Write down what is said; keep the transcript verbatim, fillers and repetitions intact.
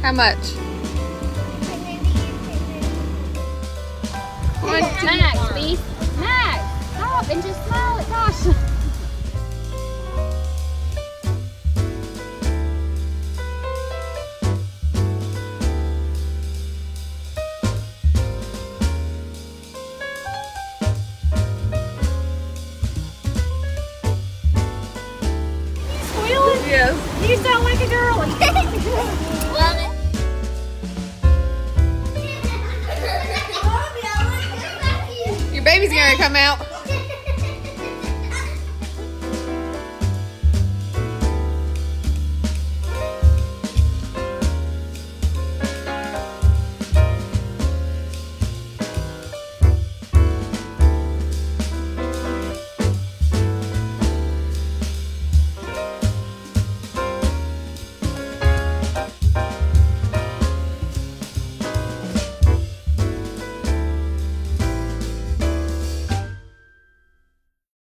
How much? Max, beef. Max, stop and just smile at Tasha. Squealing? Yes. You sound like a girlie. Love it. Your baby's gonna come out.